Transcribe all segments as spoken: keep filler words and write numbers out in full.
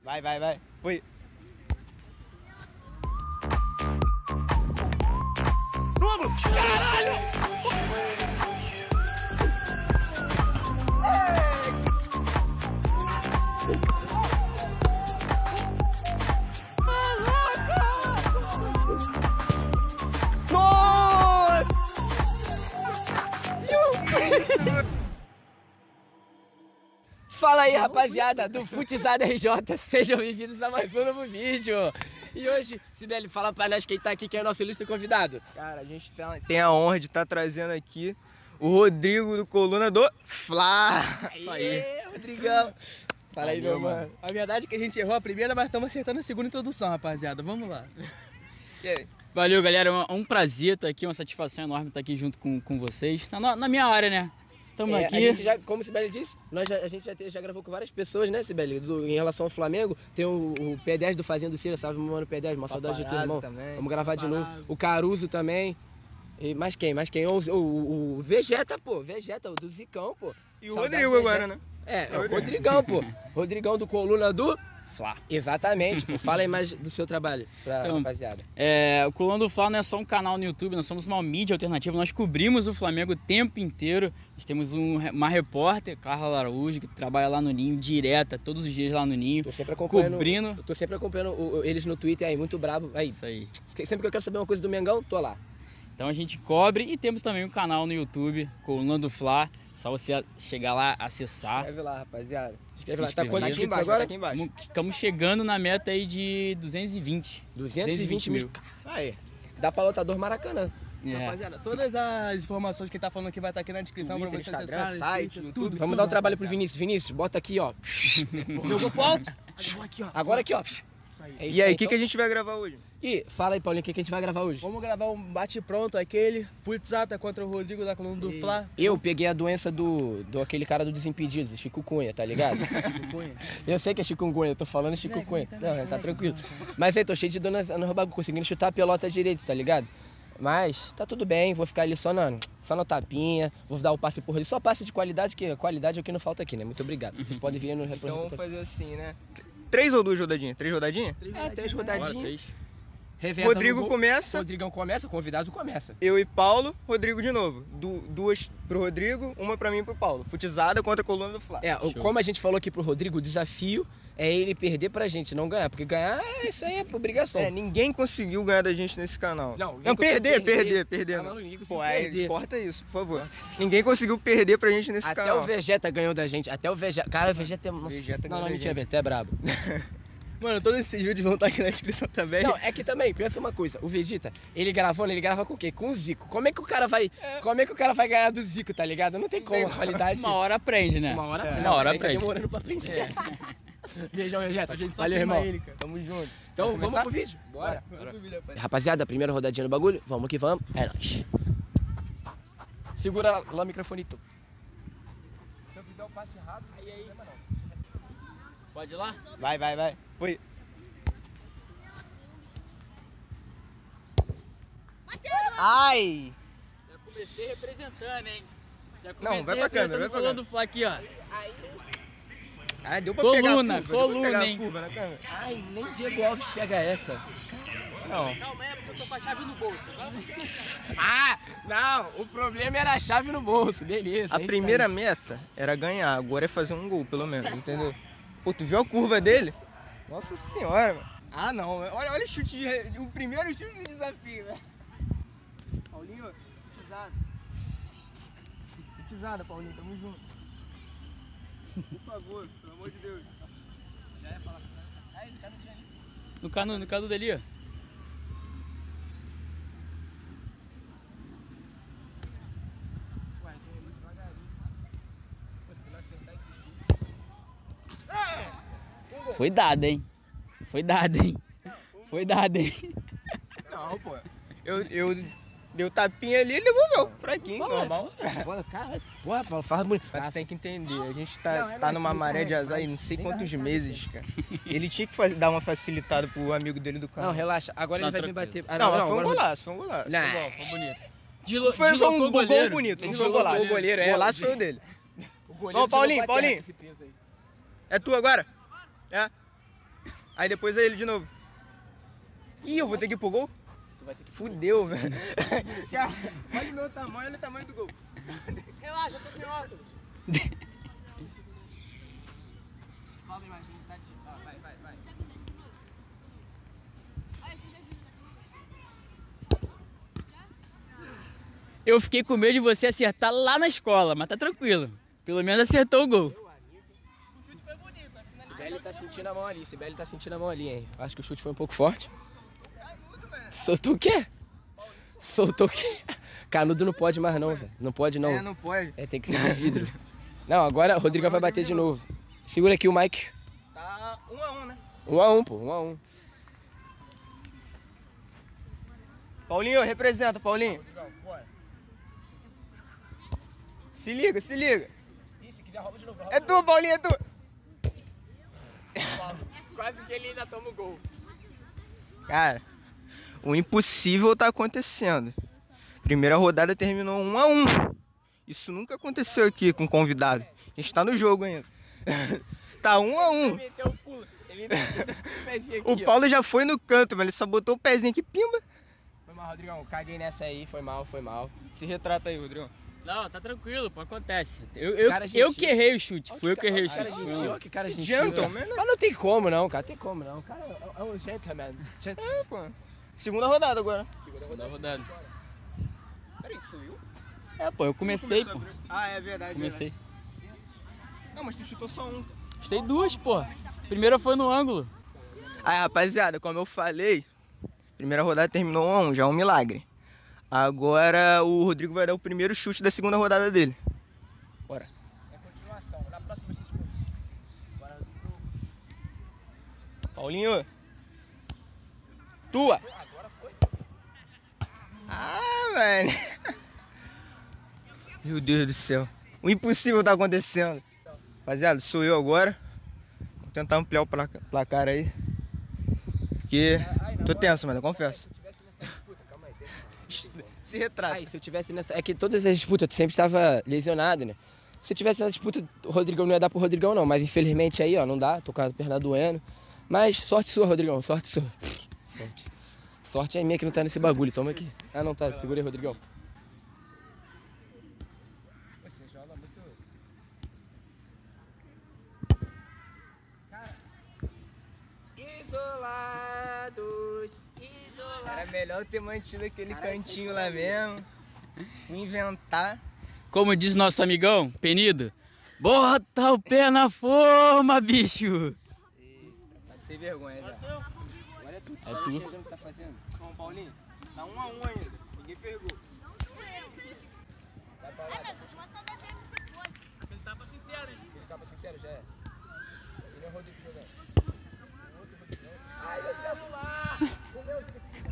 Vai, vai, vai. Fui. Vamos! Caralho! Fala aí, rapaziada do Futsal R J, sejam bem-vindos a mais um novo vídeo. E hoje, Sibeli, fala pra nós quem tá aqui, quem é o nosso ilustre convidado. Cara, a gente tem a honra de estar trazendo aqui o Rodrigo do Coluna do Fla. Isso aí, Rodrigão. Fala aí, meu mano. A verdade é que a gente errou a primeira, mas estamos acertando a segunda introdução, rapaziada. Vamos lá. E aí? Valeu, galera. É um prazer estar aqui, uma satisfação enorme estar aqui junto com, com vocês. Na, na minha área, né? Tamo É, aqui. a gente já, como o Sibeli disse, nós já, a gente já, te, já gravou com várias pessoas, né, Sibeli? Do, em relação ao Flamengo, tem o, o P dez do Fazendo Cira, salve meu mano P dez, uma saudade do teu irmão. Também. Vamos gravar Paparazzo. de novo. O Caruso também. E mais quem? Mais quem? O, o, o Vegeta, pô. Vegeta, o do Zicão, pô. E o Saudade Rodrigo do agora, Vegeta. né? É, é o Rodrigão, pô. Rodrigão do Coluna do Fla. Exatamente, pô. Fala aí mais do seu trabalho pra Então, rapaziada. É, o Coluna do Fla não é só um canal no YouTube, nós somos uma mídia alternativa, nós cobrimos o Flamengo o tempo inteiro. Nós temos um, uma repórter, Carla Araújo, que trabalha lá no Ninho, direta, todos os dias lá no Ninho, Tô sempre acompanhando. cobrindo. Tô sempre acompanhando o- o- eles no Twitter aí, muito brabo. Aí, Isso aí. sempre que eu quero saber uma coisa do Mengão, tô lá. Então a gente cobre e temos também um canal no YouTube, Coluna do Fla. Só você chegar lá, acessar. Escreve lá, rapaziada. Escreve lá, Se tá inscreve. quantos Tá aqui inscritos embaixo, agora? tá aqui embaixo. Tamo- Estamos chegando na meta aí de duzentos e vinte. duzentos e vinte mil. Aí. Dá pra lotador Maracanã. É. Rapaziada, todas as informações que ele tá falando aqui vai estar aqui na descrição Twitter, pra vocês Instagram, acessarem. site, Twitter, tudo. Vamos tudo, dar um trabalho pro rapaziada. Vinícius. Vinícius, bota aqui, ó. Jogou pro alto? Jogou aqui, ó. Agora aqui, ó. É isso E aí, o que, então. que a gente vai gravar hoje? E fala aí, Paulinho, o que, que a gente vai gravar hoje? Vamos gravar um bate-pronto, aquele Futsata contra o Rodrigo da coluna do Fla. Eu peguei a doença do, do aquele cara do Desimpedidos, Chico Cunha, tá ligado? Eu sei que é Chico Cunha, eu tô falando Chico Cunha. Não, tá tranquilo. Mas aí, tô cheio de dor na- no bagulho, conseguindo chutar a pelota direito, tá ligado? Mas tá tudo bem, vou ficar ali só na, só na tapinha, vou dar o passe por ali. Só passe de qualidade, que a qualidade é o que não falta aqui, né? Muito obrigado. Vocês podem vir no Então vamos fazer assim, né? Três ou duas rodadinhas? Três rodadinhas? É, três Bora, rodadinhas. três. Reveza Rodrigo no gol. começa. Rodrigão começa, convidado começa. Eu e Paulo, Rodrigo de novo. Du duas pro Rodrigo, uma pra mim e pro Paulo. Futizada contra a Coluna do Fla. É, o- Show. como a gente falou aqui pro Rodrigo, o desafio é ele perder pra gente, não ganhar. Porque ganhar, é- isso aí é obrigação. É, ninguém conseguiu ganhar da gente nesse canal. Não, ninguém não perder, conseguiu perder, perder. perder. Ah, não. não, ninguém conseguiu Pô, aí perder. corta isso, por favor. Ninguém conseguiu perder pra gente nesse Até canal. o Vegeta ganhou da gente. Até o Vegeta. Cara, o Vegeta é. Nossa. Vegeta não, ganhou não, da mentira, gente. Vegeta é brabo. Mano, todos esses vídeos vão estar aqui na descrição também. Não, é que também, pensa uma coisa, o Vegeta, ele gravando, ele grava com o quê? Com o Zico. Como é que o cara vai. Como é que o cara vai ganhar do Zico, tá ligado? Não tem como a qualidade. Uma hora aprende, né? Uma hora É. aprende. Uma hora Mas aí tá aprende. demorando pra aprender. Beijão, Vegeta. A gente só Valeu, filma irmão. ele, cara. Tamo junto. Então Vai vamos começar? pro vídeo. Bora. Bora pro vídeo, rapaziada. Rapaziada, primeira rodadinha no bagulho. Vamos que vamos. É nóis. Segura lá o microfonito. Se eu fizer o passe errado, aí aí. Pode ir lá? Vai, vai, vai. Foi. Ai! Já comecei representando, hein? Já Não, comecei vai pra câmera, representando vai o pra Coluna do Fla aqui, ó. Ah, deu pra Coluna, pegar a curva, deu pra coluna, pegar a hein? curva na câmera. Ai, nem Diego Alves pega essa. Não. Calma aí, porque eu tô com a chave no bolso. Ah, não, o problema era a chave no bolso, beleza. A é isso primeira aí. meta era ganhar, agora é fazer um gol, pelo menos, entendeu? Pô, tu viu a curva dele? Nossa senhora, mano. Ah, não. Olha, olha o chute de. re- O primeiro chute de desafio, velho. Paulinho, futizada. Futizada, Paulinho, tamo junto. Por favor, pelo amor de Deus. Já ia falar. Aí, tá no dia ali. No cano, no cano dali, ó. Ué, tem muito devagarinho. Pô, se tu não acertar esse chute. Foi dado, hein? Foi dado, hein? Foi dado, hein? Não, pô. Eu, eu dei o tapinha ali e devolveu. Fraquinho, normal. Porra, cara, porra, Paulo, faz bonito. Mas tu tem que entender, a gente tá, Não, é tá numa nóis, maré de é azar nóis. e não sei Vem quantos cá, cá, meses, cara. Ele tinha que faz- dar uma facilitada pro amigo dele do canal. Não, relaxa, agora ele Não, vai vir tranquilo. bater. Ah, Não, mas foi um agora- golaço, foi um golaço. Não. Foi bom, foi bonito. Dilo, Foi, foi deslocou um o gol goleiro. bonito, não foi Deslocou golaço. o goleiro, é. O golaço foi o dele. O goleiro Ó, Paulinho, jogou pra terra Paulinho. esse peso aí. É tu agora? É? Aí depois é ele de novo. Ih, eu vou ter que ir pro gol? Tu vai ter que... Fudeu, velho. Cara, olha o meu tamanho, olha o tamanho do gol. Relaxa, eu tô sem óculos. Fala aí, Marcinho, tá de... Ah, vai, vai, vai. Eu fiquei com medo de você acertar lá na escola, mas tá tranquilo. Pelo menos acertou o gol. O chute foi bonito. Sibeli tá sentindo a mão ali, Sibeli tá sentindo a mão ali, hein. Acho que o chute foi um pouco forte. Soltou o quê? Soltou o quê? Canudo não pode mais não, velho. Não pode não. É, não pode. É, tem que ser de vidro. Não, agora o Rodrigão vai bater de novo. Segura aqui o Mike. Tá um a um, né? Um a um, pô, um a um. Paulinho, representa, Paulinho. Se liga, se liga. Ih, se quiser rouba de novo. É tu, Paulinho, é tu. Quase que ele ainda toma o gol. Cara, o impossível tá acontecendo. Primeira rodada terminou um a um. Isso nunca aconteceu aqui com convidado. A gente tá no jogo ainda. Tá um a um. Ele meteu o pulo. Ele meteu o pezinho aqui, O Paulo já foi no canto, mas ele só botou o pezinho aqui, pimba. Foi mal, Rodrigão. Caguei nessa aí. Foi mal, foi mal. Se retrata aí, Rodrigo. Não, tá tranquilo, pô, acontece. Eu, eu, Cara eu gentil. que errei o chute, fui eu que errei o Cara chute. gentil, que cara gentil. Gentleman, né? Mas não tem como não, cara. Tem como não. O cara é um gentleman. Gentleman. É, pô. Segunda rodada agora. Segunda rodada. Peraí, sou eu? É, pô, eu comecei, pô. Ah, é verdade. Comecei. verdade. Não, mas tu chutou só um. Chutei duas, pô. Primeira foi no ângulo. Aí, rapaziada, como eu falei, primeira rodada terminou um a um, já é um milagre. Agora o Rodrigo vai dar o primeiro chute da segunda rodada dele. Bora. É continuação. Na próxima vocês escutam. Bora, Rodrigo. Paulinho. Tua. Agora foi. Ah, velho. Meu Deus do céu. O impossível tá acontecendo. Rapaziada, sou eu agora. Vou tentar ampliar o placa- placar aí. Porque tô tenso, mano, eu confesso. Se retrata. Ai, se eu tivesse nessa... É que todas as disputas eu sempre estava lesionado, né? Se eu tivesse na disputa, o Rodrigão não ia dar pro Rodrigão, não. Mas infelizmente aí, ó, não dá. Tô com a perna doendo. Mas sorte sua, Rodrigão. Sorte sua. Sorte. Sorte é minha que não tá nesse bagulho. Toma aqui. Ah, não tá. Segura aí, Rodrigão. Você joga muito... Cara... Isolados... Era melhor ter mantido aquele cantinho lá mesmo. Fui inventar. Como diz nosso amigão, Penido, bota o pé na forma, bicho. Tá sem vergonha já. Agora é tu. É tu. Chegando, o que tá fazendo? Bom, Paulinho, tá um a um ainda. Ninguém pegou. Vai pra lá. Ai, meu Deus, mas só deve se fosse. Ele tava sincero, hein? Ele tava sincero, já é. Ele é o Rodrigo jogando. Ai, meu celular! O meu...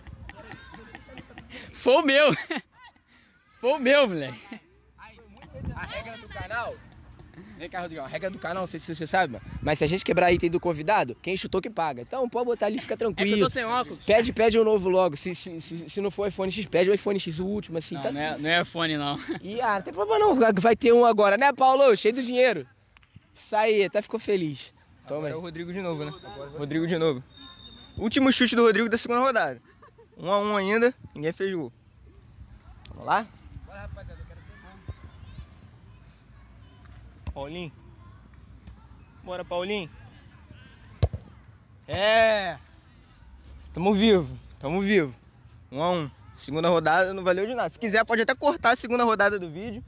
Foi o meu. Foi o meu, moleque. A regra do canal... Vem cá, Rodrigão. A regra do canal, não sei se você sabe, mano, mas se a gente quebrar item do convidado, quem chutou que paga. Então pode botar ali, fica tranquilo. É que eu tô sem óculos. Pede, pede um novo logo. Se, se, se, se não for iPhone X, pede o iPhone X, o último, assim. Não, Tá... não, é, não é iPhone, não. E ah, não tem problema não. Vai ter um agora, né, Paulo? Cheio do dinheiro. Isso aí, até ficou feliz. Toma Agora aí. é o Rodrigo de novo, né? Rodrigo de novo. Último chute do Rodrigo da segunda rodada. Um a um ainda, ninguém fez gol. Vamos lá? Bora, rapaziada, eu quero ver gol. Paulinho. Bora, Paulinho. É. Tamo vivo, tamo vivo. Um a um. Segunda rodada não valeu de nada. Se quiser, pode até cortar a segunda rodada do vídeo.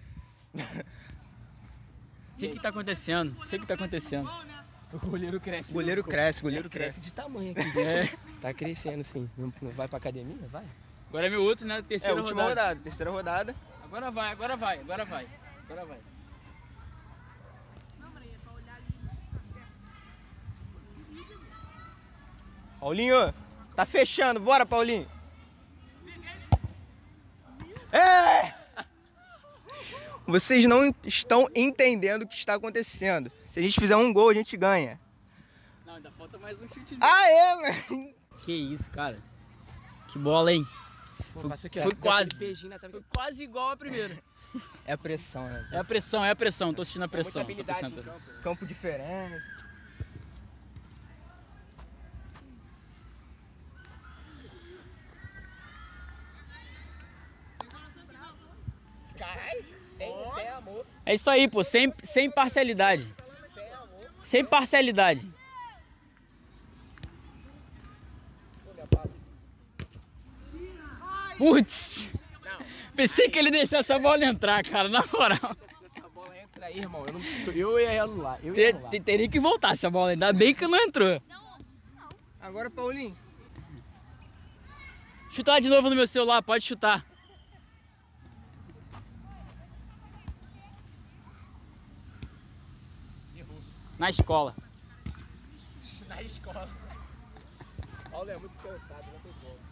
Sei o que tá acontecendo. Sei o que tá acontecendo. O goleiro cresce. Goleiro cresce, goleiro Cresce cresce. de tamanho aqui. É. Tá crescendo, sim. Não, não vai pra academia? Vai. Agora é meu outro, né? É, Terceira última rodada. rodada, terceira rodada. Agora vai, agora vai, agora vai. Agora vai. Paulinho, tá fechando. Bora, Paulinho. É! Vocês não estão entendendo o que está acontecendo. Se a gente fizer um gol, a gente ganha. Não, ainda falta mais um chute. Ah, é, mano? Que isso, cara. Que bola, hein? Pô, Foi- passa aqui, ó. foi Dá quase. aquele beijinho na trave. Foi quase igual a primeira. É a pressão, né? É a pressão, é a pressão. Tô assistindo a pressão. Muita Tô habilidade pressando. em campo. Campo diferente. É isso aí, pô, sem, sem parcialidade. Sem parcialidade. Putz! Pensei que ele deixasse a bola entrar, cara, na moral. Se essa bola entra aí, irmão, eu, não, eu ia anular. Eu ia Te, anular. te, teria que voltar essa bola, ainda bem que não entrou. Agora, Paulinho. Chuta lá de novo no meu celular, pode chutar. Na escola. Na escola. Paulo é muito cansado, não tem como.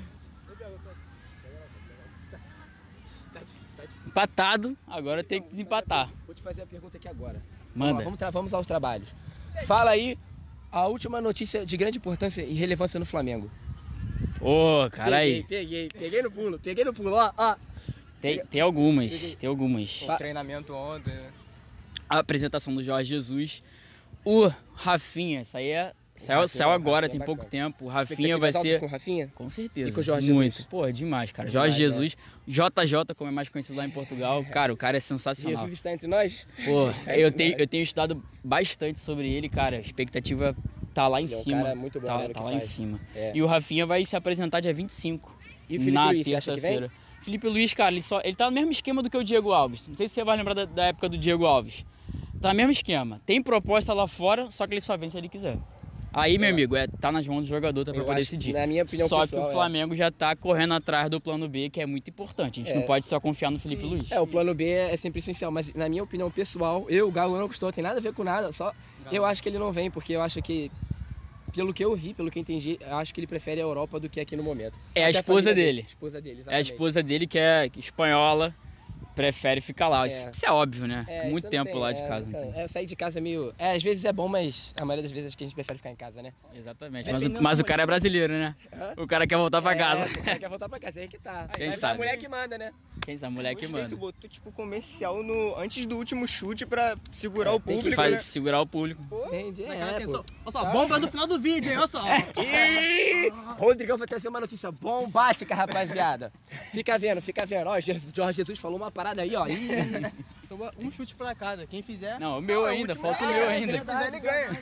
Tá difícil, tá difícil. Empatado, agora tem que desempatar. Vou te fazer a pergunta aqui agora. Manda. Vamos, vamos, tra- vamos aos trabalhos. Fala aí a última notícia de grande importância e relevância no Flamengo. Ô, cara aí. Peguei, peguei, peguei no pulo, peguei no pulo, ó, ó. Tem, tem algumas, tem algumas. O treinamento ontem, né? A apresentação do Jorge Jesus. O Rafinha, isso aí é... Saiu, Rafinha, saiu agora, Rafinha tem é pouco bacana. tempo. O Rafinha vai Expectativas altas ser... com o Rafinha? Com certeza. E com o Jorge Muito. Jesus? Pô, demais, cara. Demais, Jorge né? Jesus, J J, como é mais conhecido lá em Portugal. Cara, o cara é sensacional. Jesus está entre nós? Pô, Está eu entre tenho, nós. eu tenho estudado bastante sobre ele, cara. A expectativa tá lá em Ele é um cima. cara muito bom, tá né, no tá que lá em faz. cima. É. E o Rafinha vai se apresentar dia vinte e cinco. E o Felipe na Luiz, você acha que vem? terça-feira. Felipe Luiz, cara, ele, só, ele tá no mesmo esquema do que o Diego Alves. Não sei se você vai lembrar da, da época do Diego Alves. Tá no mesmo esquema. Tem proposta lá fora, só que ele só vem se ele quiser. Aí, meu amigo, é, tá nas mãos do jogador tá, pra Eu poder acho, decidir. na minha opinião só pessoal, que o é. Flamengo já tá correndo atrás do plano B, que é muito importante. A gente É. não pode só confiar no Felipe Luiz. É, o plano B é sempre essencial, mas na minha opinião pessoal, eu, Galo, não gostou, tem nada a ver com nada, só eu acho que ele não vem, porque eu acho que, pelo que eu vi, pelo que eu entendi, eu acho que ele prefere a Europa do que aqui no momento. É a Até esposa família dele. Esposa dele, É a exatamente. esposa dele que é espanhola, prefere ficar lá. É. Isso, isso é óbvio, né? É, Muito isso não tempo tem, lá de é, casa. cara, não tem. É, sair de casa é meio... É, às vezes é bom, mas a maioria das vezes acho que a gente prefere ficar em casa, né? Exatamente. Mas, o, mas o cara é brasileiro, né? O cara quer voltar pra casa. É, o cara quer voltar pra casa, é aí que tá. Quem Mas é sabe? a mulher que manda, né? Quem sabe, moleque, Gostei, tu mano. botou tipo comercial no, antes do último chute pra segurar o tem que público, Faz né? segurar o público. Entendi, Naquela é, pô. atenção. Olha só, bomba no final do vídeo, hein? Olha só. Ih, Rodrigão vai trazer uma notícia bombástica, rapaziada. Fica vendo, fica vendo. Ó, Jesus- Jorge Jesus falou uma parada aí, ó. Ih, Então, um chute pra cada. Quem fizer. Não, o meu ainda, falta o meu ainda. Se quiser, ele ganha.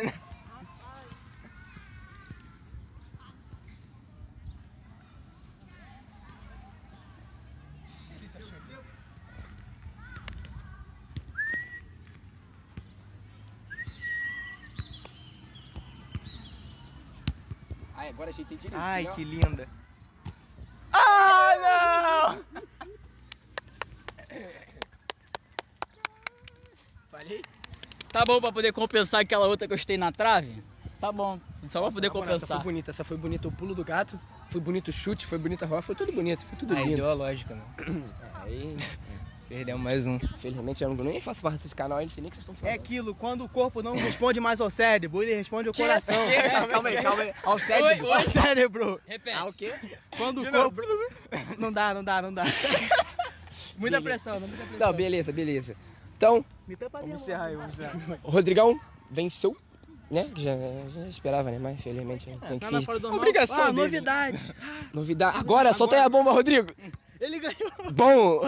Ai, agora ajeitei direitinho. Ai, ó. que linda. Ah, não! Falei? Tá bom pra poder compensar aquela outra que eu chutei na trave? Tá bom. Só pra poder Agora, essa foi compensar. bonita, essa foi bonita o pulo do gato, foi bonito o chute, foi bonita a rola, foi tudo bonito, foi tudo Aí lindo. deu a lógica, né? Aí, Perdemos mais um. infelizmente eu não, nem faço parte desse canal, eu não sei nem o que vocês estão É falando. aquilo, quando o corpo não responde mais ao cérebro, ele responde ao coração. Calma, calma aí, calma aí. Ao cérebro. Ao cérebro. Repete. Ah, o quê? Quando o corpo... Não dá, não dá, não dá. Muita pressão, não, muita pressão. Não, beleza, beleza. Então, Me tampa Vamos mesmo. encerrar aí, vamos encerrar. o Rodrigão venceu, né? Já, já esperava, né? Mas infelizmente tem que Tá na fingir. fora do normal. Obrigação Ah, dele. novidade. Novidade. Agora, solta aí a bomba, Rodrigo. Ele ganhou. Bom!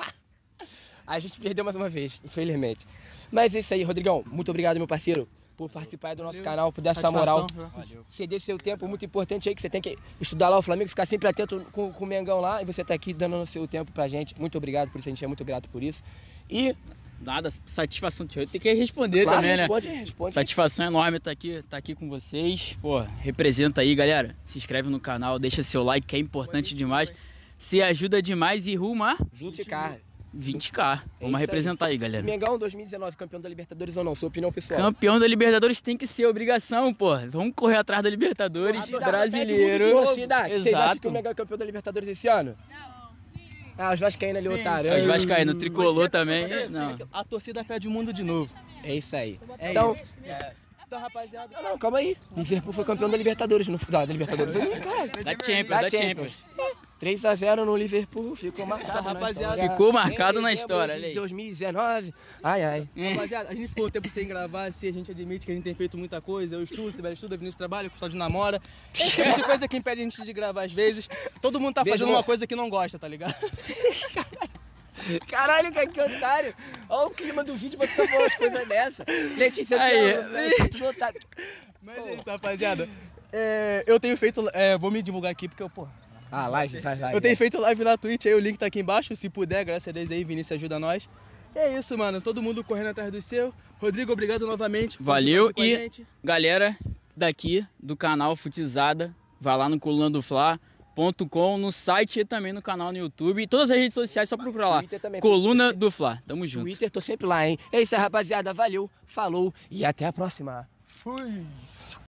A gente perdeu mais uma vez, infelizmente. Mas é isso aí, Rodrigão. Muito obrigado, meu parceiro, por participar do nosso canal, por dar essa moral. Ceder seu tempo, muito importante aí, que você tem que estudar lá o Flamengo, ficar sempre atento com, com o Mengão lá, e você tá aqui dando o seu tempo pra gente. Muito obrigado por isso, a gente é muito grato por isso. E, Nada, satisfação de tem que responder claro, também, né? responde, responde. Satisfação enorme estar aqui, tá aqui com vocês. Pô, representa aí, galera. Se inscreve no canal, deixa seu like, que é importante demais. Se ajuda demais e rumo a vinte k. vinte k. Vamos aí. representar aí, galera. Mengão dois mil e dezenove, campeão da Libertadores ou não? Sua opinião pessoal. Campeão da Libertadores tem que ser obrigação, pô. Vamos correr atrás da Libertadores brasileiro. Torcida, que vocês acham Exato. que o Mengão é campeão da Libertadores esse ano? Ah, os vascaínos ali, otário. Os vascaínos, o tricolor também. Não. A torcida pede o mundo de novo. É isso aí. É então, isso. Então, rapaziada. Não, não, calma aí. Liverpool foi campeão da Libertadores no da, da Libertadores. Caralho. Da Champions, da Champions. três a zero no Liverpool, ficou marcado na rapaziada. história. Ficou marcado Em na dezembro história, de olha aí. dois mil e dezenove. Ai, ai. Rapaziada, a gente ficou um tempo sem gravar, se a gente admite que a gente tem feito muita coisa. Eu estudo, Sibeli estuda, Vinícius trabalha, o Custódio namora. Esse tipo de coisa que impede a gente de gravar às vezes. Todo mundo tá Beijo, fazendo amor. uma coisa que não gosta, tá ligado? Caralho, cara, que otário. Olha o clima do vídeo, mas você falou umas coisas dessa. Letícia, eu te Aí. amo, velho, tudo otário. Mas é isso, rapaziada. É, eu tenho feito. É, vou me divulgar aqui porque eu, porra. Ah, live, faz live. Eu tenho feito live na Twitch aí, o link tá aqui embaixo. Se puder, graças a Deus aí, Vinícius ajuda nós. E é isso, mano. Todo mundo correndo atrás do seu. Rodrigo, obrigado novamente. por Valeu participar com a e gente. galera daqui do canal Futizada, vai lá no coluna do fla ponto com, no site e também no canal no YouTube. E todas as redes sociais, só procurar lá. Twitter também. Coluna do Fla. Tamo junto. Twitter, tô sempre lá, hein? É isso aí, rapaziada. Valeu, falou e até a próxima. Fui!